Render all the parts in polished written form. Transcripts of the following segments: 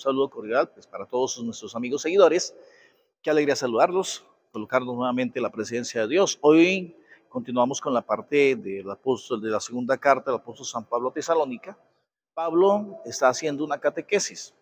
saludo cordial pues, para todos nuestros amigos seguidores. Qué alegría saludarlos, colocarnos nuevamente en la presencia de Dios. Hoy continuamos con la parte del apóstol, de la segunda carta del apóstol San Pablo a Tesalónica. Pablo está haciendo una catequesis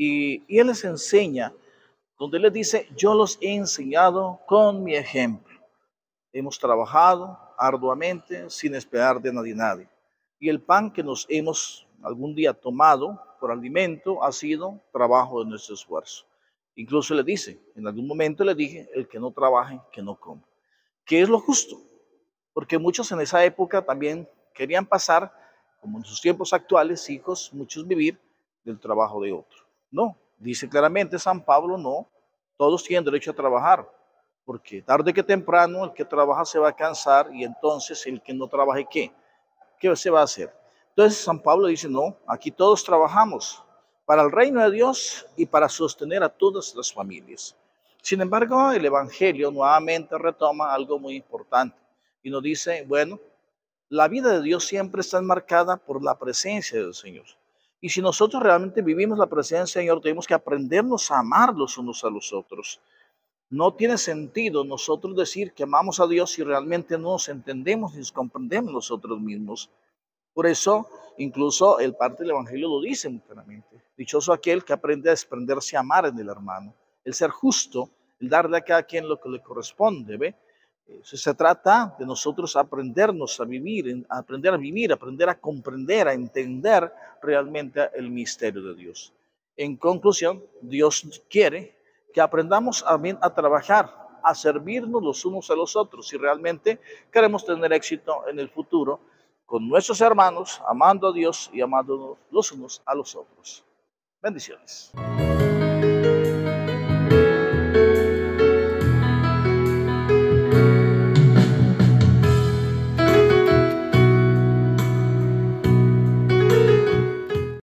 y él les enseña, donde les dice, yo los he enseñado con mi ejemplo. Hemos trabajado arduamente sin esperar de nadie. Y el pan que nos hemos algún día tomado por alimento ha sido trabajo de nuestro esfuerzo. Incluso le dice, en algún momento le dije, el que no trabaje, que no coma. ¿Qué es lo justo? Porque muchos en esa época también querían pasar, como en sus tiempos actuales, hijos, muchos vivir del trabajo de otro. No, dice claramente San Pablo, no, todos tienen derecho a trabajar, porque tarde que temprano el que trabaja se va a cansar y entonces el que no trabaje, ¿qué? ¿Qué se va a hacer? Entonces San Pablo dice, no, aquí todos trabajamos para el reino de Dios y para sostener a todas las familias. Sin embargo, el Evangelio nuevamente retoma algo muy importante y nos dice, bueno, la vida de Dios siempre está enmarcada por la presencia del Señor. Y si nosotros realmente vivimos la presencia del Señor, tenemos que aprendernos a amar los unos a los otros. No tiene sentido nosotros decir que amamos a Dios si realmente no nos entendemos ni nos comprendemos nosotros mismos. Por eso, incluso el parte del Evangelio lo dice muy claramente. Dichoso aquel que aprende a desprenderse a amar en el hermano, el ser justo, el darle a cada quien lo que le corresponde, ¿ve? Eso se trata de nosotros aprendernos a vivir, aprender a comprender, a entender realmente el misterio de Dios. En conclusión, Dios quiere que aprendamos a trabajar, a servirnos los unos a los otros si realmente queremos tener éxito en el futuro con nuestros hermanos, amando a Dios y amando los unos a los otros. Bendiciones.